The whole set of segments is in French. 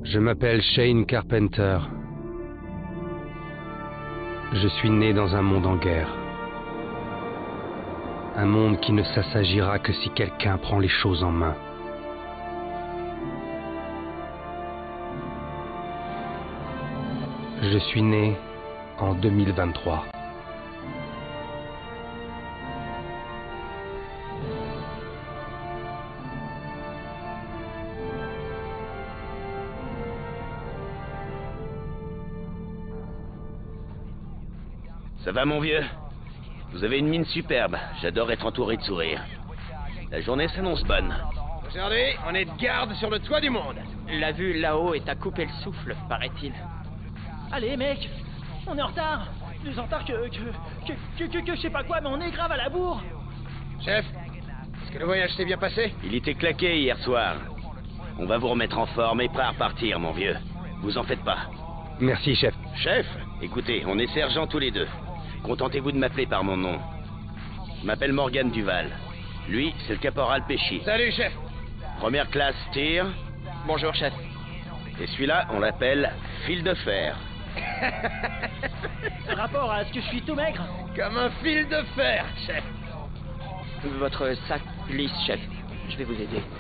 Je m'appelle Shane Carpenter. Je suis né dans un monde en guerre. Un monde qui ne s'assagira que si quelqu'un prend les choses en main. Je suis né en 2023. Ça va, mon vieux? Vous avez une mine superbe. J'adore être entouré de sourires. La journée s'annonce bonne. Aujourd'hui, on est de garde sur le toit du monde. La vue là-haut est à couper le souffle, paraît-il. Allez, mec, on est en retard. Plus en retard que je sais pas quoi, mais on est grave à la bourre. Chef, est-ce que le voyage s'est bien passé? Il était claqué hier soir. On va vous remettre en forme et prêt à repartir, mon vieux. Vous en faites pas. Merci, chef. Chef, écoutez, on est sergents tous les deux. Contentez-vous de m'appeler par mon nom. Je m'appelle Morgan Duval. Lui, c'est le caporal Pesci. Salut, chef. Première classe, tir. Bonjour, chef. Et celui-là, on l'appelle fil de fer. Rapport à ce que je suis tout maigre. Comme un fil de fer, chef. Votre sac glisse, chef. Je vais vous aider.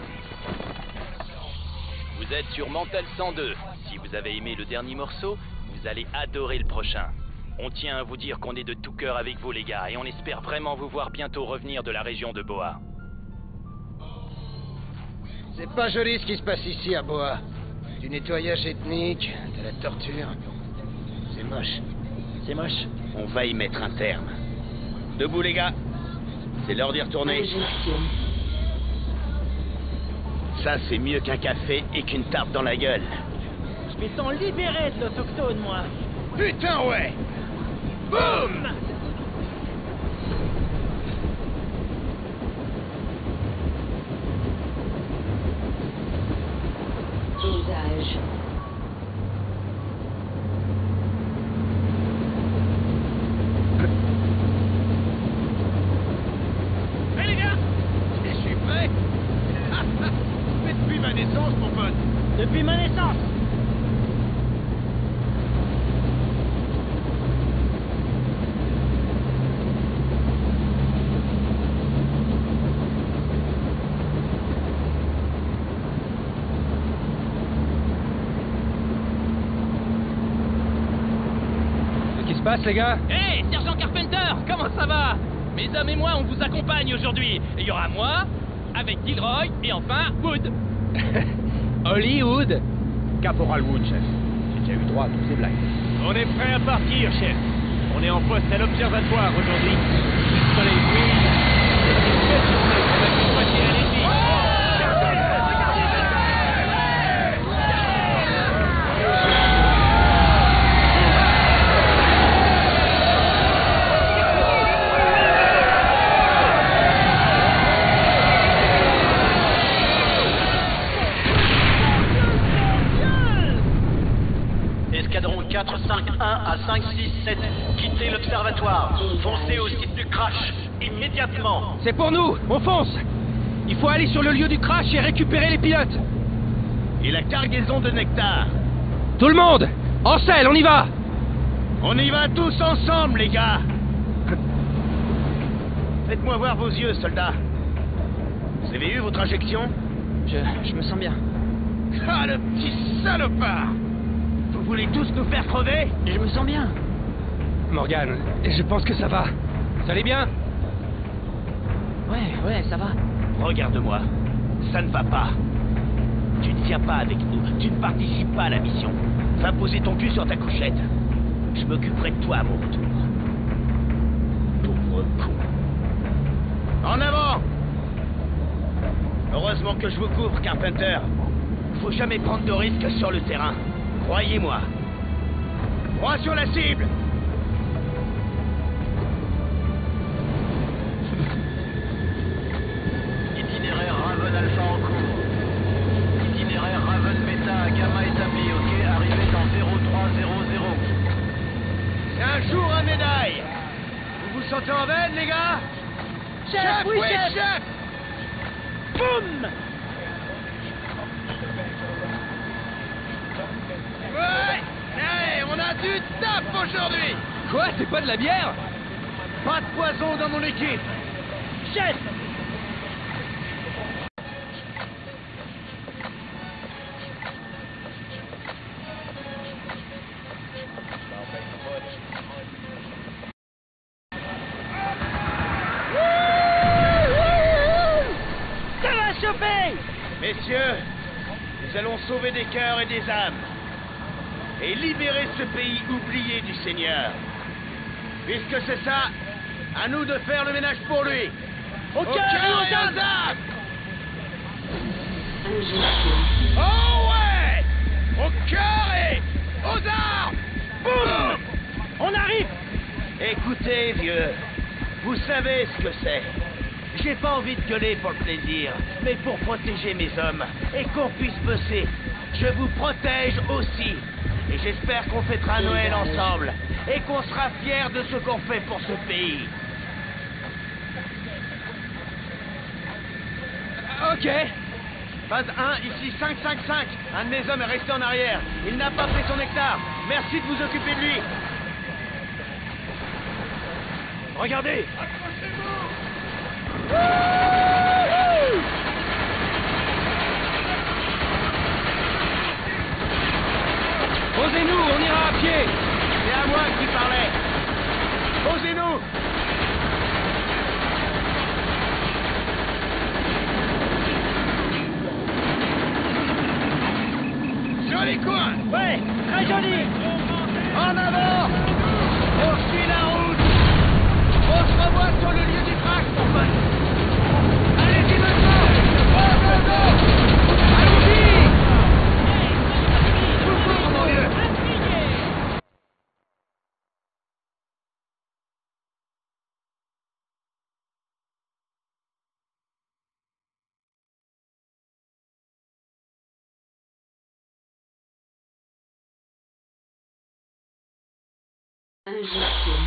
Vous êtes sur Mental 102. Si vous avez aimé le dernier morceau, vous allez adorer le prochain. On tient à vous dire qu'on est de tout cœur avec vous, les gars, et on espère vraiment vous voir bientôt revenir de la région de Boa. C'est pas joli ce qui se passe ici à Boa. Du nettoyage ethnique, de la torture. C'est moche. C'est moche. On va y mettre un terme. Debout, les gars. C'est l'heure d'y retourner. Ça, c'est mieux qu'un café et qu'une tarte dans la gueule. Je me sens libéré de l'autochtone, moi. Putain, ouais. Boum! Dosage. Hé les gars! Je suis prêt! Mais depuis ma naissance, mon pote! Depuis ma naissance. Qu'est-ce qui se passe, les gars? Hé, sergent Carpenter, comment ça va? Mes hommes et moi, on vous accompagne aujourd'hui. Et il y aura moi, avec Gilroy, et enfin, Wood. Hollywood? Caporal Wood, chef. J'ai déjà eu droit à tous ces blagues. On est prêt à partir, chef. On est en poste à l'observatoire aujourd'hui. Le soleil brille. C'est une belle journée pour mettre une moitié à l'ennemi. Escadron 451 à 567, quittez l'observatoire. Foncez au site du crash, immédiatement. C'est pour nous! On fonce! Il faut aller sur le lieu du crash et récupérer les pilotes! Et la cargaison de nectar. Tout le monde! En selle, on y va! On y va tous ensemble, les gars. Faites-moi voir vos yeux, soldats. Vous avez eu votre injection? Je me sens bien. Ah, le petit salopard! Vous voulez tous nous faire crever? Je me sens bien. Morgan, je pense que ça va. Vous allez bien? Ouais, ça va. Regarde-moi. Ça ne va pas. Tu ne viens pas avec nous. Tu ne participes pas à la mission. Va poser ton cul sur ta couchette. Je m'occuperai de toi à mon retour. Pauvre con. En avant! Heureusement que je vous couvre, Carpenter. Faut jamais prendre de risques sur le terrain. Croyez-moi. Croix sur la cible! Itinéraire Raven Alpha en cours. Itinéraire Raven Beta Gamma établi, ok, arrivée dans 0300. C'est un jour à médaille! Vous vous sentez en veine, les gars? Chef, oui, chef! chef! Boum! soif aujourd'hui! Quoi? C'est pas de la bière? Pas de poison dans mon équipe. Chef! Ça va choper! Messieurs, nous allons sauver des cœurs et des âmes. Et libérer ce pays oublié du Seigneur. Puisque c'est ça, à nous de faire le ménage pour lui. Au cœur et aux âmes! Oh ouais! Au cœur et aux armes! Boum! On arrive! Écoutez, vieux, vous savez ce que c'est. J'ai pas envie de gueuler pour le plaisir, mais pour protéger mes hommes et qu'on puisse bosser. Je vous protège aussi. Et j'espère qu'on fêtera Noël ensemble et qu'on sera fiers de ce qu'on fait pour ce pays. Ok. Phase 1, ici 555. Un de mes hommes est resté en arrière. Il n'a pas pris son hectare. Merci de vous occuper de lui. Regardez! Posez-nous, on ira à pied! C'est à moi qui parlais. Posez-nous. Joli coin! Ouais, très joli! En avant. On suit la route. On se revoit sur le lieu du crash, mon pote. Allez-y maintenant. Go, go, go. Allons-y. Toujours, mon vieux. Injection.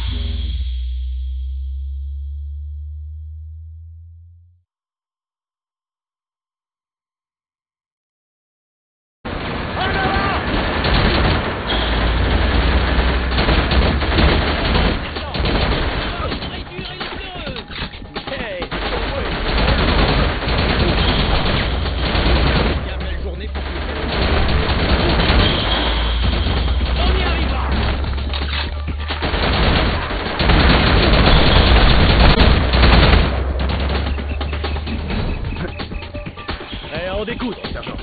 On découte, sergent.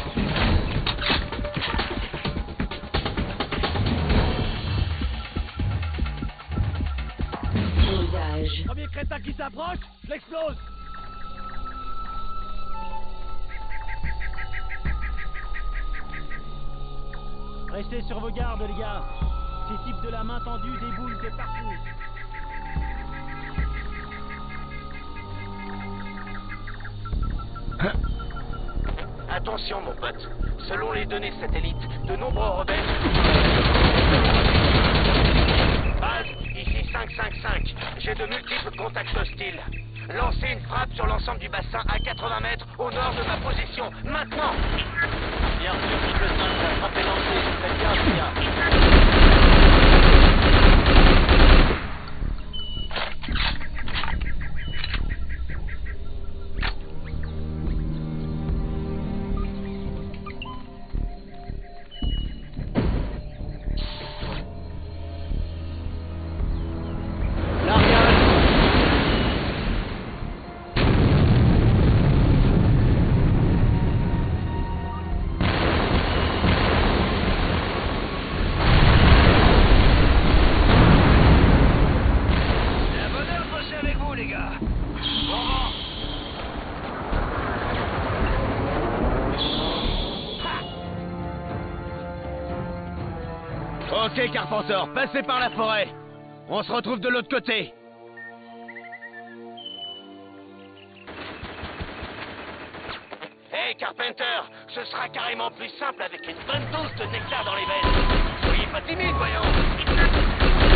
Dosage. Premier crétin qui s'approche, je l'explose. Restez sur vos gardes, les gars. Ces types de la main tendue déboulent de partout. Attention, mon pote. Selon les données satellites, de nombreux rebelles... Base, ici 555. J'ai de multiples contacts hostiles. Lancez une frappe sur l'ensemble du bassin à 80 mètres au nord de ma position. Maintenant! Bien sûr, Triple 5, la frappe est lancée. Faites gaffe, les gars. Ok, Carpenter, passez par la forêt. On se retrouve de l'autre côté. Hey, Carpenter, ce sera carrément plus simple avec une bonne dose de nectar dans les veines. Soyez pas timide, voyons.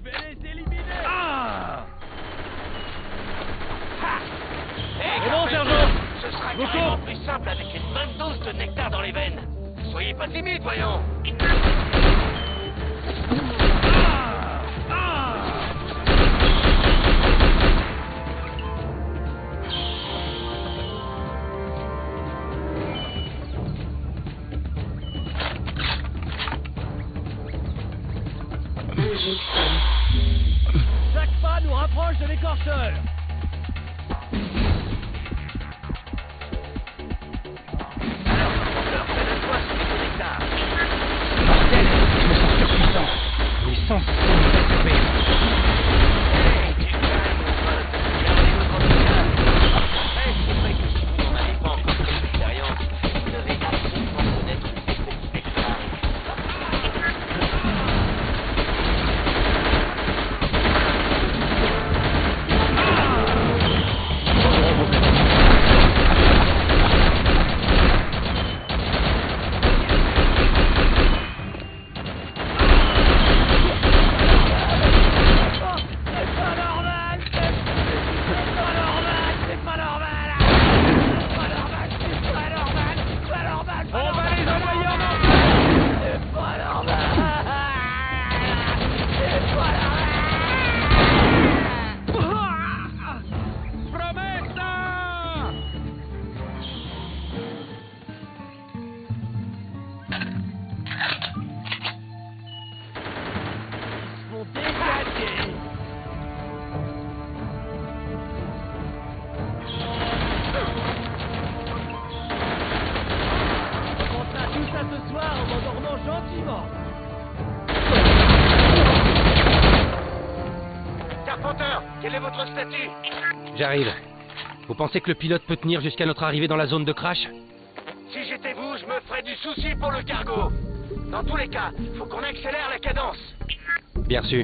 Je vais les éliminer. Ah! Hey, C'est bon, Carpenter, sergent. ce sera Beaucoup. carrément plus simple avec une bonne dose de nectar dans les veines. Soyez pas timide, voyons. Chaque pas nous rapproche de l'écorcheur. Alors, Carpenter, fais de toi ce que nectar. Bordel, je me sens surpuissant. Mes sens sont perturbés. Hey, tu calmes, mon pote. Gardez votre enthousiasme. Hey, c'est vrai que si vous n'en avez pas encore fait l'expérience, vous devez absolument connaître cet nectar. On va les envoyer en enfer! Promessa! Vont dégager. On sera tout ça ce soir en m'endormant gentiment. Carpenter, quel est votre statut? J'arrive. Vous pensez que le pilote peut tenir jusqu'à notre arrivée dans la zone de crash? Si j'étais vous, je me ferais du souci pour le cargo. Dans tous les cas, faut qu'on accélère la cadence. Bien reçu.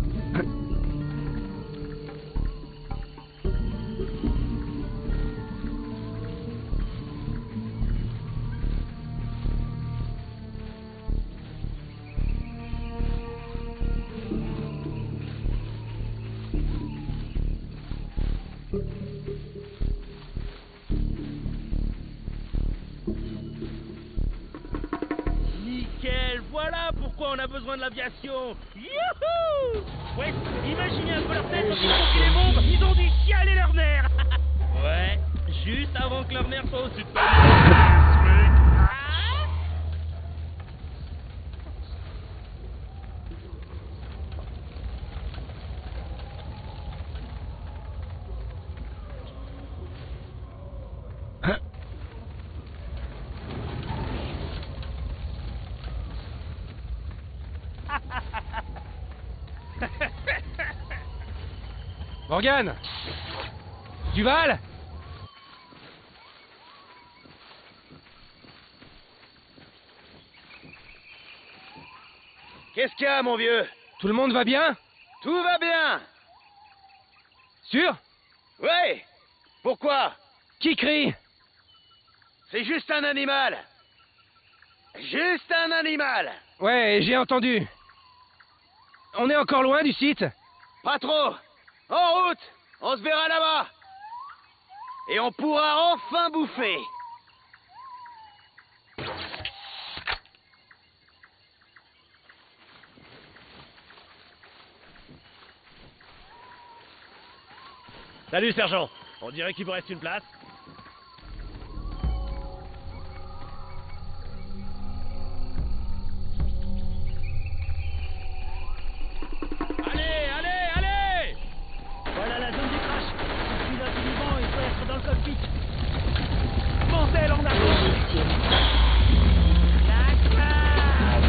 Nickel, voilà pourquoi on a besoin de l'aviation. Youhou! Ouais, imaginez un peu leur tête quand ils ont pris les bombes, ils ont dû chialer leurs nerfs. Ouais, juste avant que leurs nerfs soient au-dessus de toi. Morgane! Duval! Qu'est-ce qu'il y a, mon vieux? Tout le monde va bien? Tout va bien. Sûr? Ouais. Pourquoi? Qui crie? C'est juste un animal. Juste un animal. Ouais, j'ai entendu. On est encore loin du site? Pas trop. En route. On se verra là-bas. Et on pourra enfin bouffer. Salut, sergent. On dirait qu'il vous reste une place. Allez, allez, allez! Voilà la zone du crash. Le pilote est vivant, il doit être dans le cockpit. Bordel, en avant! La cave!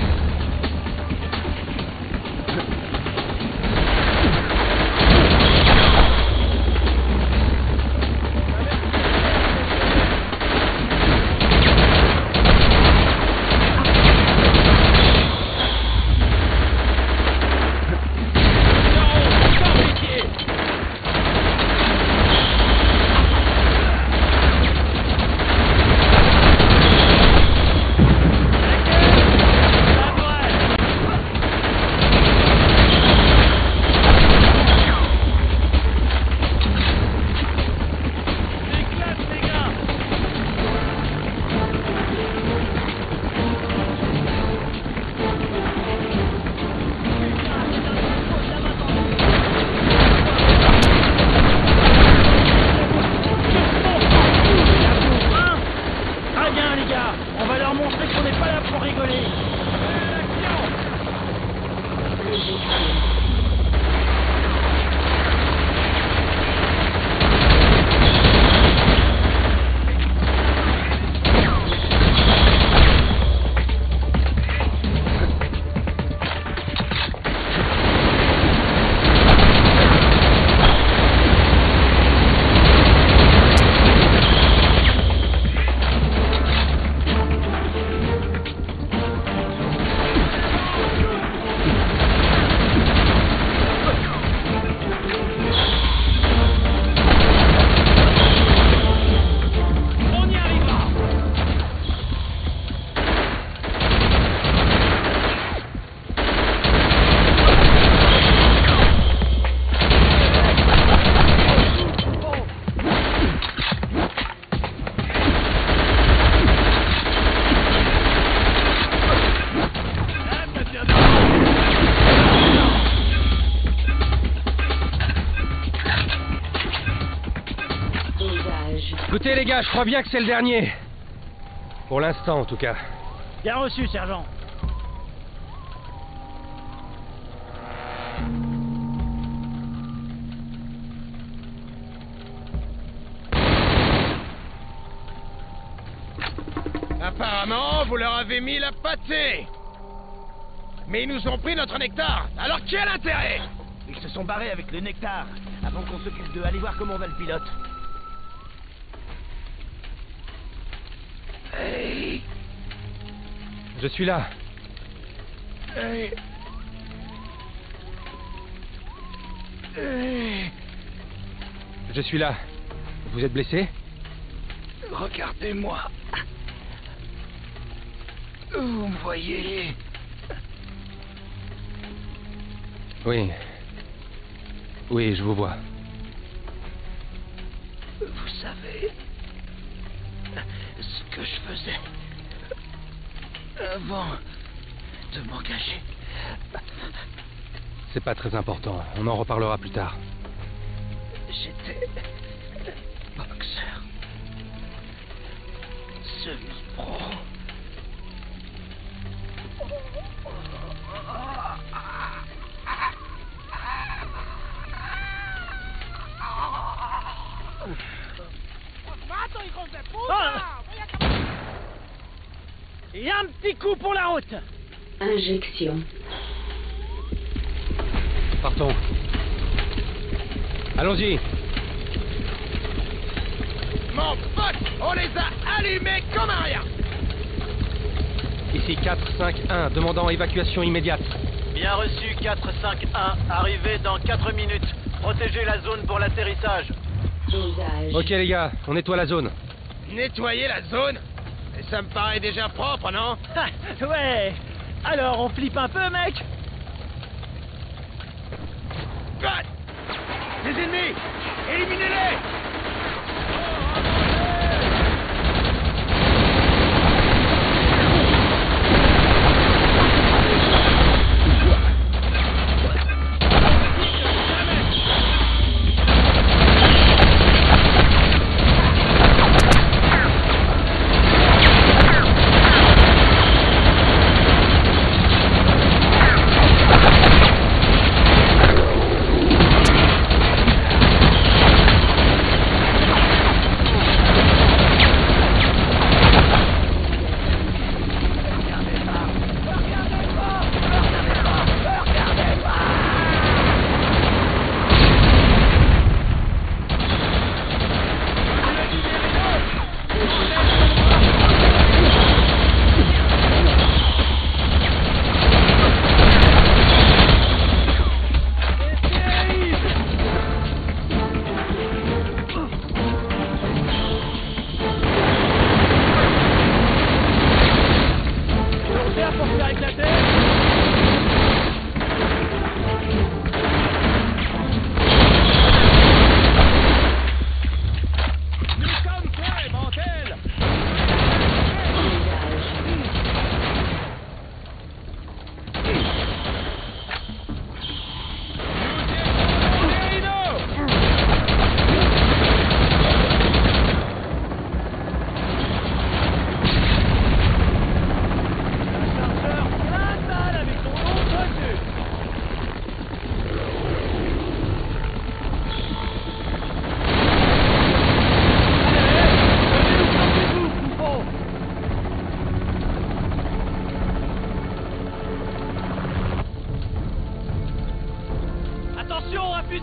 montrer qu'on n'est pas là pour rigoler. Écoutez les gars, je crois bien que c'est le dernier. Pour l'instant en tout cas. Bien reçu, sergent. Apparemment, vous leur avez mis la pâtée. Mais ils nous ont pris notre nectar. Alors quel intérêt? Ils se sont barrés avec le nectar avant qu'on s'occupe d'eux. Allez voir comment va le pilote. Hey. Je suis là. Hey. Hey. Je suis là. Vous êtes blessé? Regardez-moi. Vous me voyez? Oui. Oui, je vous vois. Vous savez ce que je faisais avant de m'engager? C'est pas très important. On en reparlera plus tard. J'étais boxeur. Semi-pro. Et un petit coup pour la route. Injection. Partons. Allons-y. Mon pote, on les a allumés comme un rien. Ici 4-5-1, demandant évacuation immédiate. Bien reçu, 451. Arrivez dans 4 minutes. Protégez la zone pour l'atterrissage. Dosage. Ok les gars, on nettoie la zone. Nettoyer la zone? Ça me paraît déjà propre, non? Ouais. Alors, on flippe un peu, mec. God! Des ennemis! Éliminez-les!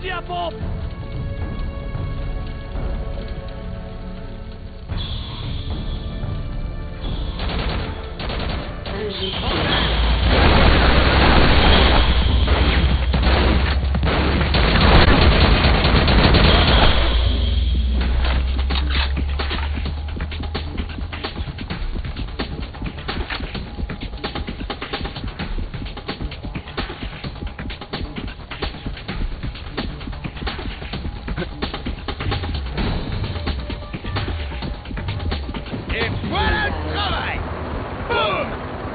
fusil à pompe! Et voilà le travail! Boum!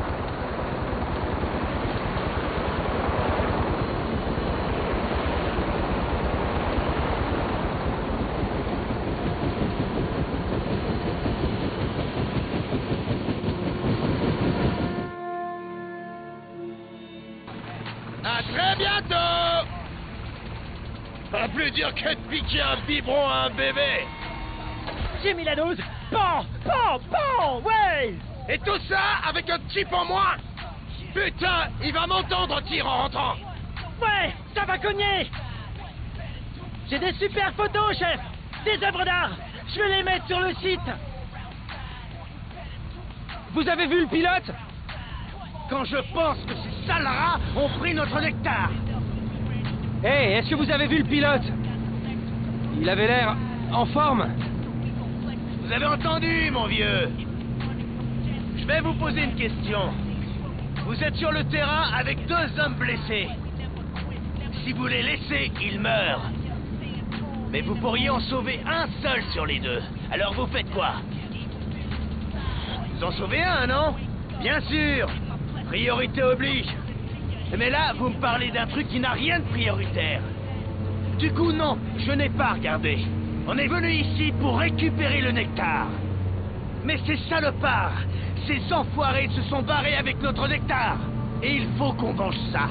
À très bientôt! Pas plus dur que de piquer un biberon à un bébé! J'ai mis la dose! Pan! Pan! Pan! Ouais! Et tout ça avec un type en moins! Putain, il va m'entendre en tir en rentrant! Ouais! Ça va cogner! J'ai des super photos, chef! Des œuvres d'art! Je vais les mettre sur le site! Vous avez vu le pilote? Quand je pense que ces sales rats ont pris notre nectar! Hé, est-ce que vous avez vu le pilote? Il avait l'air en forme. Vous avez entendu, mon vieux? Je vais vous poser une question. Vous êtes sur le terrain avec 2 hommes blessés. Si vous les laissez, ils meurent. Mais vous pourriez en sauver un seul sur les 2. Alors vous faites quoi? Vous en sauvez un, non? Bien sûr. Priorité oblige. Mais là, vous me parlez d'un truc qui n'a rien de prioritaire. Du coup, non, je n'ai pas regardé. On est venu ici pour récupérer le nectar. Mais ces salopards, ces enfoirés se sont barrés avec notre nectar. Et il faut qu'on venge ça.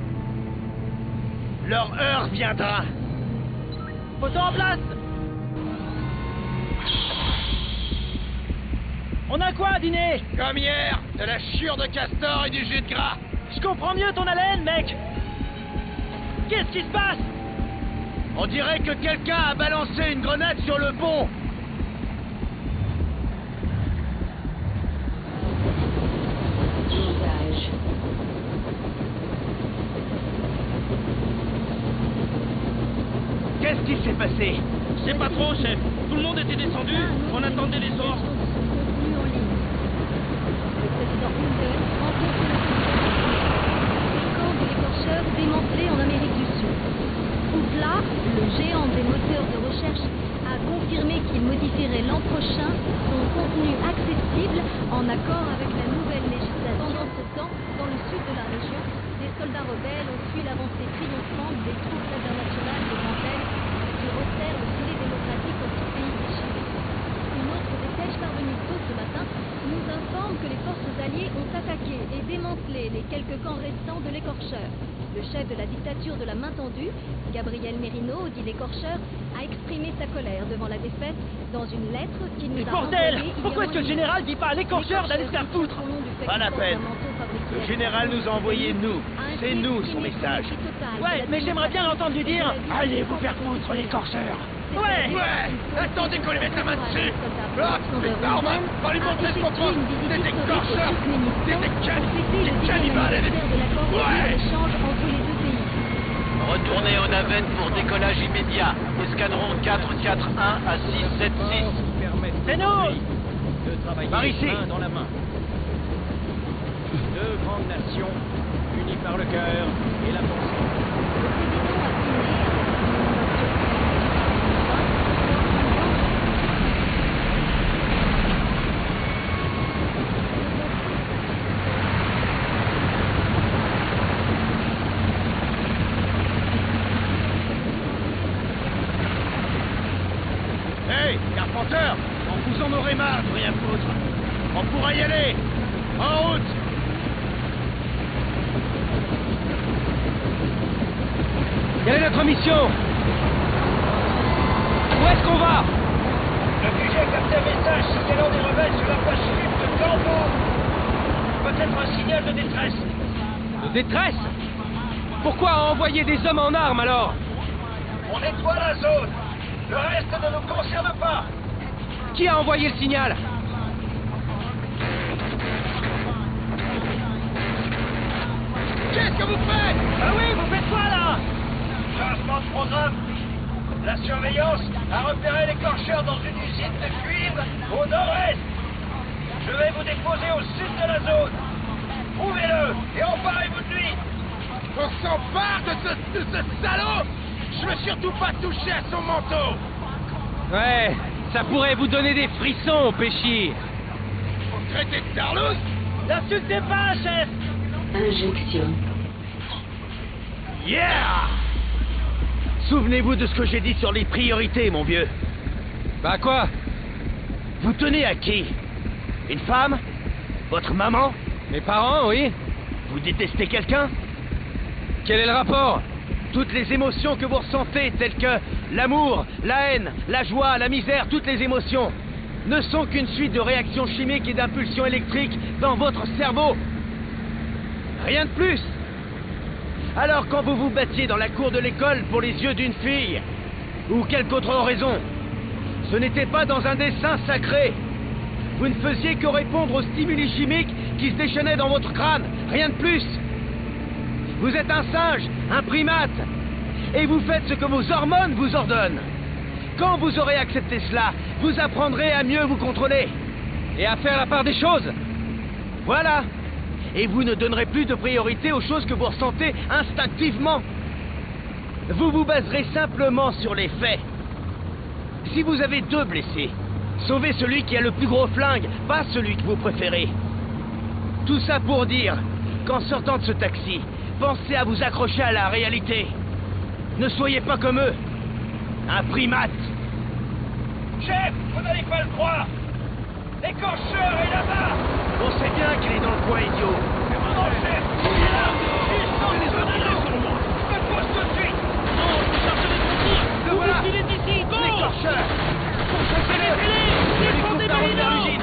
Leur heure viendra. Photo en place! On a quoi à dîner? Comme hier, de la chure de castor et du jus de gras. Je comprends mieux ton haleine, mec! Qu'est-ce qui se passe? On dirait que quelqu'un a balancé une grenade sur le pont. Dosage. Qu'est-ce qui s'est passé? Je sais pas trop, chef. Tout le monde était descendu. On attendait les ordres. Contenu en ligne. Le président Hunter rencontre le camp de l'écorcheur démantelé en Amérique du Sud. Ookla, le géant des moteurs de recherche, a confirmé qu'il modifierait l'an prochain son contenu accessible en accord avec la nouvelle législation. Pendant ce temps, dans le sud de la région, des soldats rebelles ont fui l'avancée triomphante des troupes internationales de Grand Est qui resserrent le filet démocratique au pays du Chili. Une autre dépêche parvenue tôt ce matin nous informe que les forces alliées ont attaqué et démantelé les quelques camps restants de l'écorcheur. Le chef de la dictature de la main tendue, Gabriel Merino, dit l'écorcheur, a exprimé sa colère devant la défaite dans une lettre qu'il nous Mais a bordel! envoyée il y a Pourquoi est-ce que le moins général dit pas à l'écorcheur d'aller se faire foutre? Pas la peine. Le général nous a envoyé nous. C'est nous son message. Ouais, mais j'aimerais bien l'entendre lui dire « Allez vous faire foutre, l'écorcheur !» Ouais! Ouais! Attendez qu'on lui mette la main dessus! Ah, putain, on va lui montrer ce qu'on trouve! Des écorcheurs! Des cannibales et des... Ouais! Retournez aux navettes pour décollage immédiat. Escadron 441 à 676. C'est nous! De travailler Par ici. main dans la main. 2 grandes nations, unies par le cœur et la pensée. Hey, Carpenter, on vous en aurait marre de rien foutre. On pourra y aller. En route. Quelle est notre mission? Où est-ce qu'on va? Le QG capte un message signalant des rebelles sur la voie sud de Campo. Peut-être un signal de détresse. De détresse? Pourquoi envoyer des hommes en armes alors? On nettoie la zone. Le reste ne nous concerne pas. Qui a envoyé le signal? Qu'est-ce que vous faites? Ah oui, vous faites quoi là? Changement de programme. La surveillance a repéré l'écorcheur dans une usine de cuivre au nord-est. Je vais vous déposer au sud de la zone. Trouvez-le et emparez-vous de lui. On s'empare de ce salaud. Je veux surtout pas toucher à son manteau. Ouais, ça pourrait vous donner des frissons, Péchi. Vous traitez de tarlouse? N'insultez pas, chef. Injection. Yeah! Souvenez-vous de ce que j'ai dit sur les priorités, mon vieux. Bah quoi? Vous tenez à qui? Une femme? Votre maman? Mes parents, oui. Vous détestez quelqu'un? Quel est le rapport? Toutes les émotions que vous ressentez, telles que l'amour, la haine, la joie, la misère, toutes les émotions, ne sont qu'une suite de réactions chimiques et d'impulsions électriques dans votre cerveau. Rien de plus. Alors quand vous vous battiez dans la cour de l'école pour les yeux d'une fille, ou quelque autre raison, ce n'était pas dans un dessein sacré. Vous ne faisiez que répondre aux stimuli chimiques qui se déchaînaient dans votre crâne, rien de plus. Vous êtes un singe, un primate, et vous faites ce que vos hormones vous ordonnent. Quand vous aurez accepté cela, vous apprendrez à mieux vous contrôler. Et à faire la part des choses. Voilà. Et vous ne donnerez plus de priorité aux choses que vous ressentez instinctivement. Vous vous baserez simplement sur les faits. Si vous avez 2 blessés, sauvez celui qui a le plus gros flingue, pas celui que vous préférez. Tout ça pour dire qu'en sortant de ce taxi, pensez à vous accrocher à la réalité. Ne soyez pas comme eux. Un primate. Chef, vous n'allez pas le croire. L'écorcheur est là-bas. On sait bien qu'il est dans le coin, idiot. Non, chef, il est là. Juste dans les autres. Me pose tout de suite. Non, je cherche des secours. Le voilà. Il est ici. L'écorcheur. L'hélicoptère vers l'usine.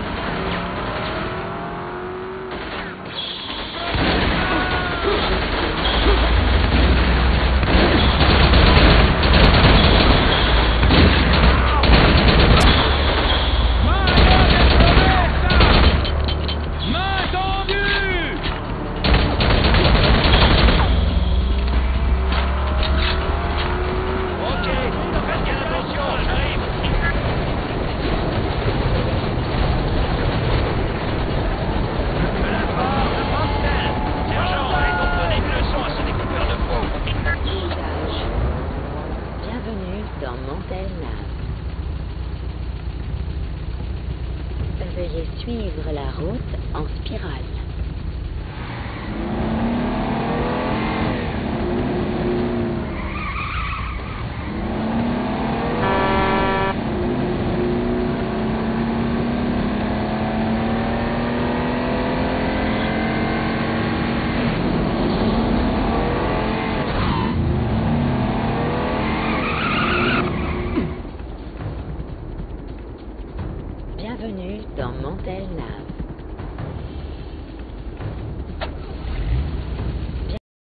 Veuillez suivre la route en spirale.